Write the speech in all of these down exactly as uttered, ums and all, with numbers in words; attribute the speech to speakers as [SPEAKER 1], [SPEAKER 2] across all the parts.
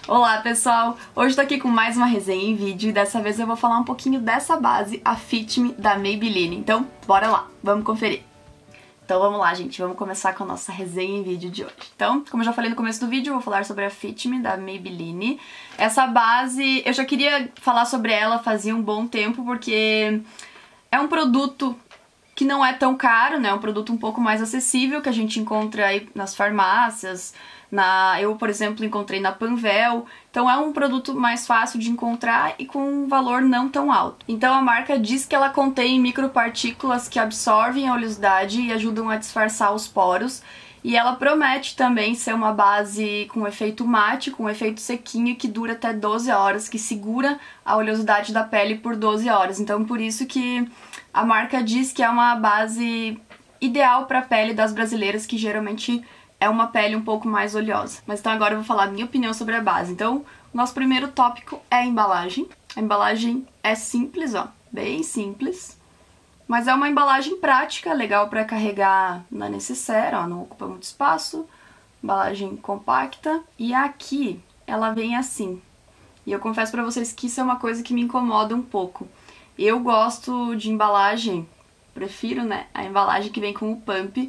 [SPEAKER 1] Olá pessoal, hoje tô aqui com mais uma resenha em vídeo e dessa vez eu vou falar um pouquinho dessa base, a Fit Me da Maybelline. Então bora lá, vamos conferir. Então vamos lá gente, vamos começar com a nossa resenha em vídeo de hoje. Então, como eu já falei no começo do vídeo, eu vou falar sobre a Fit Me da Maybelline. Essa base, eu já queria falar sobre ela fazia um bom tempo porque é um produto que não é tão caro, né? É um produto um pouco mais acessível que a gente encontra aí nas farmácias. Na, eu, por exemplo, encontrei na Panvel, então é um produto mais fácil de encontrar e com um valor não tão alto. Então a marca diz que ela contém micropartículas que absorvem a oleosidade e ajudam a disfarçar os poros, e ela promete também ser uma base com efeito mate, com efeito sequinho, que dura até doze horas, que segura a oleosidade da pele por doze horas. Então por isso que a marca diz que é uma base ideal para a pele das brasileiras, que geralmente é uma pele um pouco mais oleosa. Mas então agora eu vou falar a minha opinião sobre a base. Então, o nosso primeiro tópico é a embalagem. A embalagem é simples, ó, bem simples. Mas é uma embalagem prática, legal para carregar na necessaire, ó, não ocupa muito espaço. Embalagem compacta. E aqui, ela vem assim. E eu confesso pra vocês que isso é uma coisa que me incomoda um pouco. Eu gosto de embalagem, prefiro, né, a embalagem que vem com o pump,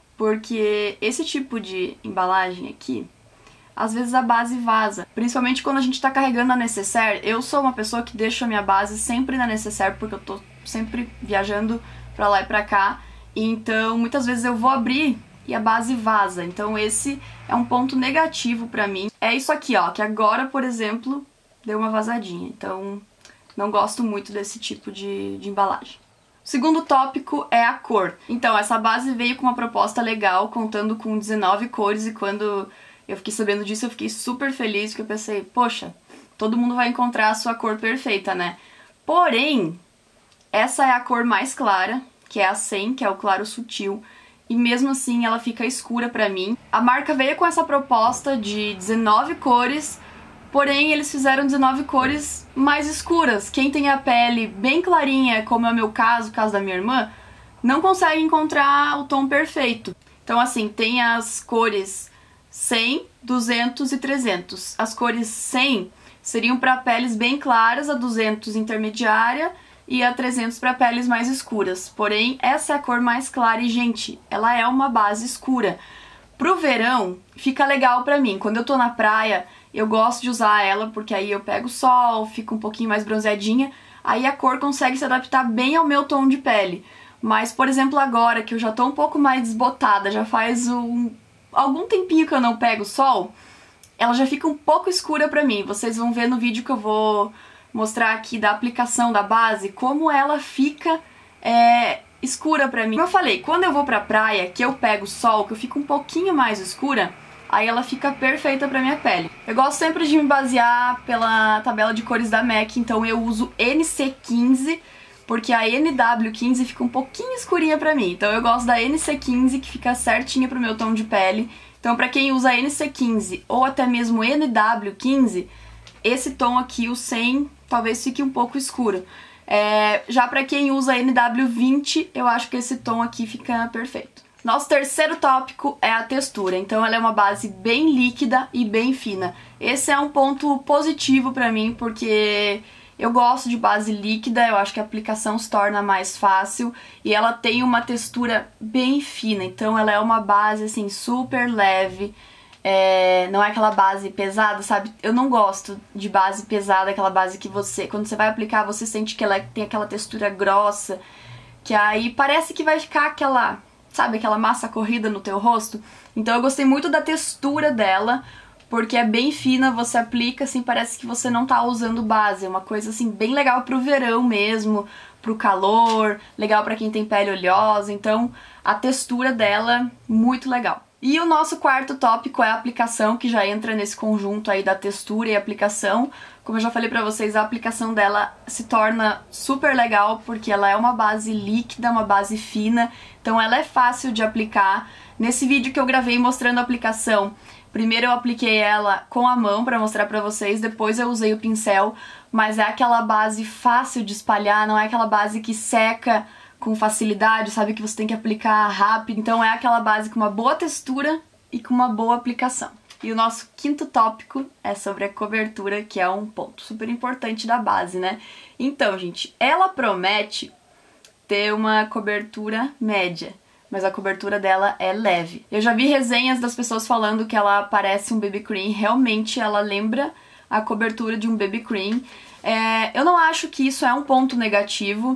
[SPEAKER 1] porque esse tipo de embalagem aqui, às vezes a base vaza. Principalmente quando a gente tá carregando na necessaire. Eu sou uma pessoa que deixa a minha base sempre na necessaire, porque eu tô sempre viajando pra lá e pra cá. Então, muitas vezes eu vou abrir e a base vaza. Então esse é um ponto negativo pra mim. É isso aqui, ó, que agora, por exemplo, deu uma vazadinha. Então, não gosto muito desse tipo de, de embalagem. O segundo tópico é a cor. Então, essa base veio com uma proposta legal, contando com dezenove cores, e quando eu fiquei sabendo disso, eu fiquei super feliz, porque eu pensei, poxa, todo mundo vai encontrar a sua cor perfeita, né? Porém, essa é a cor mais clara, que é a cem, que é o claro sutil, e mesmo assim ela fica escura pra mim. A marca veio com essa proposta de dezenove cores, porém, eles fizeram dezenove cores mais escuras. Quem tem a pele bem clarinha, como é o meu caso, o caso da minha irmã, não consegue encontrar o tom perfeito. Então, assim, tem as cores cem, duzentos e trezentos. As cores cem seriam para peles bem claras, a duzentos intermediária e a trezentos para peles mais escuras. Porém, essa é a cor mais clara e, gente, ela é uma base escura. Pro verão, fica legal pra mim. Quando eu tô na praia, eu gosto de usar ela, porque aí eu pego o sol, fico um pouquinho mais bronzeadinha, aí a cor consegue se adaptar bem ao meu tom de pele. Mas, por exemplo, agora que eu já tô um pouco mais desbotada, já faz um, algum tempinho que eu não pego sol, ela já fica um pouco escura pra mim. Vocês vão ver no vídeo que eu vou mostrar aqui da aplicação da base, como ela fica é, escura pra mim. Como eu falei, quando eu vou pra praia, que eu pego sol, que eu fico um pouquinho mais escura, aí ela fica perfeita pra minha pele. Eu gosto sempre de me basear pela tabela de cores da M A C, então eu uso N C quinze, porque a N W quinze fica um pouquinho escurinha pra mim. Então eu gosto da N C quinze, que fica certinha pro meu tom de pele. Então pra quem usa N C quinze ou até mesmo N W quinze, esse tom aqui, o cem, talvez fique um pouco escuro. É, já pra quem usa N W vinte, eu acho que esse tom aqui fica perfeito. Nosso terceiro tópico é a textura, então ela é uma base bem líquida e bem fina. Esse é um ponto positivo pra mim, porque eu gosto de base líquida, eu acho que a aplicação se torna mais fácil e ela tem uma textura bem fina, então ela é uma base assim super leve, é, não é aquela base pesada, sabe? Eu não gosto de base pesada, aquela base que você, quando você vai aplicar, você sente que ela tem aquela textura grossa, que aí parece que vai ficar aquela... sabe, aquela massa corrida no teu rosto? Então eu gostei muito da textura dela, porque é bem fina, você aplica assim, parece que você não tá usando base. É uma coisa assim, bem legal pro verão mesmo, pro calor, legal pra quem tem pele oleosa. Então a textura dela, muito legal. E o nosso quarto tópico é a aplicação, que já entra nesse conjunto aí da textura e aplicação. Como eu já falei pra vocês, a aplicação dela se torna super legal, porque ela é uma base líquida, uma base fina, então ela é fácil de aplicar. Nesse vídeo que eu gravei mostrando a aplicação, primeiro eu apliquei ela com a mão pra mostrar pra vocês, depois eu usei o pincel, mas é aquela base fácil de espalhar, não é aquela base que seca com facilidade, sabe, que você tem que aplicar rápido. Então é aquela base com uma boa textura e com uma boa aplicação. E o nosso quinto tópico é sobre a cobertura, que é um ponto super importante da base, né? Então, gente, ela promete ter uma cobertura média, mas a cobertura dela é leve. Eu já vi resenhas das pessoas falando que ela parece um B B Cream, realmente ela lembra a cobertura de um B B Cream. É, eu não acho que isso é um ponto negativo,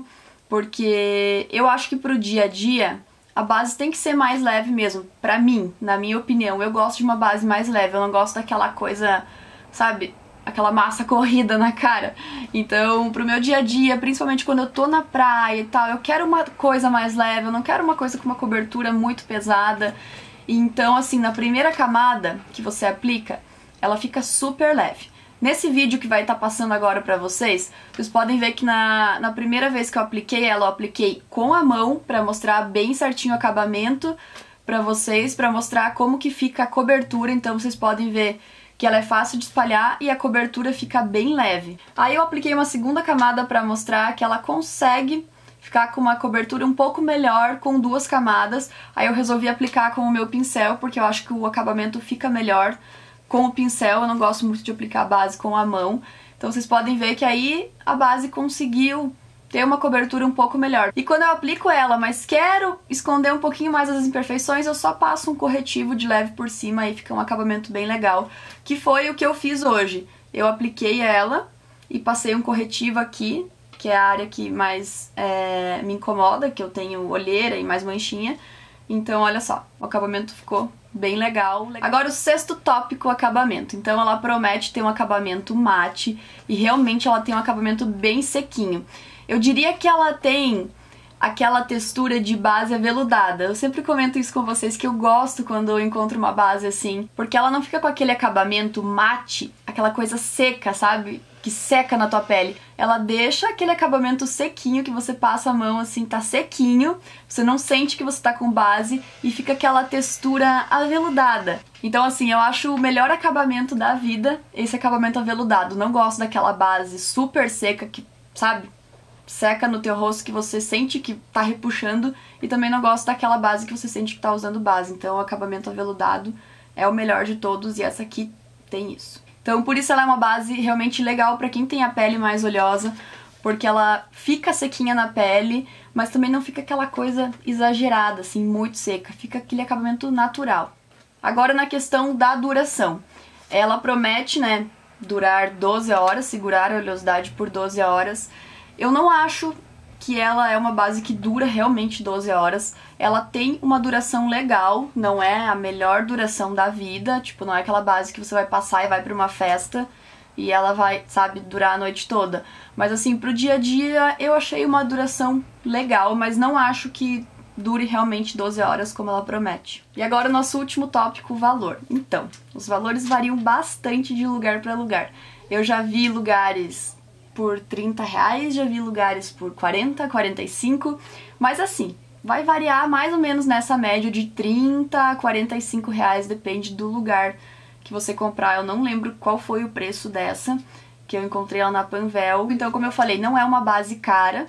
[SPEAKER 1] porque eu acho que pro dia a dia a base tem que ser mais leve mesmo, pra mim, na minha opinião. Eu gosto de uma base mais leve, eu não gosto daquela coisa, sabe, aquela massa corrida na cara. Então, pro meu dia a dia, principalmente quando eu tô na praia e tal, eu quero uma coisa mais leve, eu não quero uma coisa com uma cobertura muito pesada. Então, assim, na primeira camada que você aplica, ela fica super leve. Nesse vídeo que vai estar passando agora pra vocês, vocês podem ver que na, na primeira vez que eu apliquei ela, eu apliquei com a mão pra mostrar bem certinho o acabamento pra vocês, pra mostrar como que fica a cobertura. Então vocês podem ver que ela é fácil de espalhar e a cobertura fica bem leve. Aí eu apliquei uma segunda camada pra mostrar que ela consegue ficar com uma cobertura um pouco melhor com duas camadas. Aí eu resolvi aplicar com o meu pincel, porque eu acho que o acabamento fica melhor com o pincel. Eu não gosto muito de aplicar a base com a mão. Então vocês podem ver que aí a base conseguiu ter uma cobertura um pouco melhor. E quando eu aplico ela, mas quero esconder um pouquinho mais as imperfeições, eu só passo um corretivo de leve por cima e fica um acabamento bem legal. Que foi o que eu fiz hoje. Eu apliquei ela e passei um corretivo aqui, que é a área que mais é, me incomoda, que eu tenho olheira e mais manchinha. Então olha só, o acabamento ficou bem legal. Agora o sexto tópico, o acabamento. Então ela promete ter um acabamento mate e realmente ela tem um acabamento bem sequinho. Eu diria que ela tem aquela textura de base aveludada. Eu sempre comento isso com vocês, que eu gosto quando eu encontro uma base assim, porque ela não fica com aquele acabamento mate, aquela coisa seca, sabe? Que seca na tua pele. Ela deixa aquele acabamento sequinho, que você passa a mão assim, tá sequinho, você não sente que você tá com base e fica aquela textura aveludada. Então assim, eu acho o melhor acabamento da vida esse acabamento aveludado. Não gosto daquela base super seca que, sabe, seca no teu rosto, que você sente que tá repuxando, e também não gosto daquela base que você sente que tá usando base. Então o acabamento aveludado é o melhor de todos e essa aqui tem isso. Então por isso ela é uma base realmente legal pra quem tem a pele mais oleosa, porque ela fica sequinha na pele, mas também não fica aquela coisa exagerada, assim, muito seca. Fica aquele acabamento natural. Agora na questão da duração. Ela promete, né, durar doze horas, segurar a oleosidade por doze horas. Eu não acho que ela é uma base que dura realmente doze horas. Ela tem uma duração legal, não é a melhor duração da vida, tipo, não é aquela base que você vai passar e vai pra uma festa e ela vai, sabe, durar a noite toda. Mas assim, pro dia a dia eu achei uma duração legal, mas não acho que dure realmente doze horas como ela promete. E agora o nosso último tópico, o valor. Então, os valores variam bastante de lugar pra lugar. Eu já vi lugares por trinta reais, já vi lugares por quarenta, quarenta e cinco, mas assim, vai variar mais ou menos nessa média de trinta a quarenta e cinco reais, depende do lugar que você comprar. Eu não lembro qual foi o preço dessa, que eu encontrei ela na Panvel. Então, como eu falei, não é uma base cara,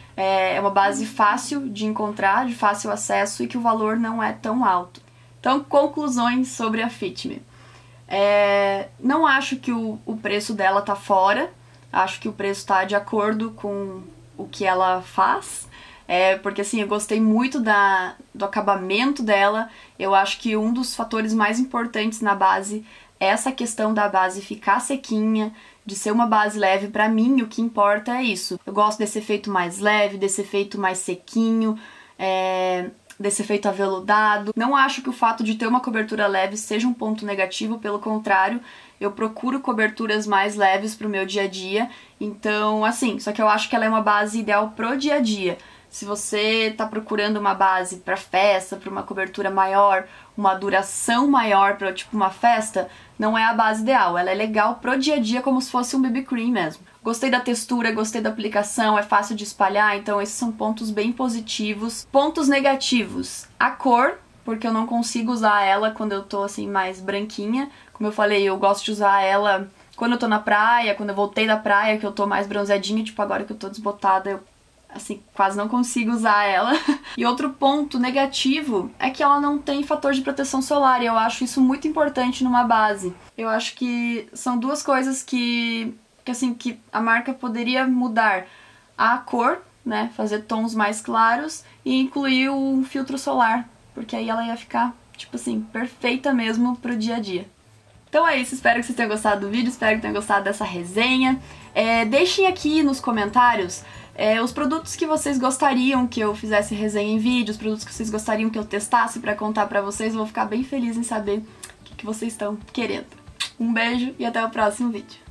[SPEAKER 1] é uma base fácil de encontrar, de fácil acesso e que o valor não é tão alto. Então, conclusões sobre a Fit Me. É, não acho que o, o preço dela tá fora. Acho que o preço tá de acordo com o que ela faz, é, porque assim, eu gostei muito da, do acabamento dela. Eu acho que um dos fatores mais importantes na base é essa questão da base ficar sequinha, de ser uma base leve. Pra mim, o que importa é isso. Eu gosto desse efeito mais leve, desse efeito mais sequinho, é, desse efeito aveludado. Não acho que o fato de ter uma cobertura leve seja um ponto negativo, pelo contrário, eu procuro coberturas mais leves pro meu dia a dia. Então, assim, só que eu acho que ela é uma base ideal pro dia a dia. Se você tá procurando uma base pra festa, pra uma cobertura maior, uma duração maior pra, tipo, uma festa, não é a base ideal. Ela é legal pro dia a dia, como se fosse um B B Cream mesmo. Gostei da textura, gostei da aplicação, é fácil de espalhar, então esses são pontos bem positivos. Pontos negativos, a cor, porque eu não consigo usar ela quando eu tô, assim, mais branquinha. Como eu falei, eu gosto de usar ela quando eu tô na praia, quando eu voltei da praia, que eu tô mais bronzeadinha, tipo agora que eu tô desbotada, eu assim, quase não consigo usar ela. E outro ponto negativo é que ela não tem fator de proteção solar, e eu acho isso muito importante numa base. Eu acho que são duas coisas que, que assim, que a marca poderia mudar: a cor, né, fazer tons mais claros, e incluir um filtro solar, porque aí ela ia ficar, tipo assim, perfeita mesmo pro dia a dia. Então é isso, espero que vocês tenham gostado do vídeo, espero que tenham gostado dessa resenha. É, deixem aqui nos comentários é, os produtos que vocês gostariam que eu fizesse resenha em vídeo, os produtos que vocês gostariam que eu testasse pra contar pra vocês. Eu vou ficar bem feliz em saber o que, que vocês estão querendo. Um beijo e até o próximo vídeo.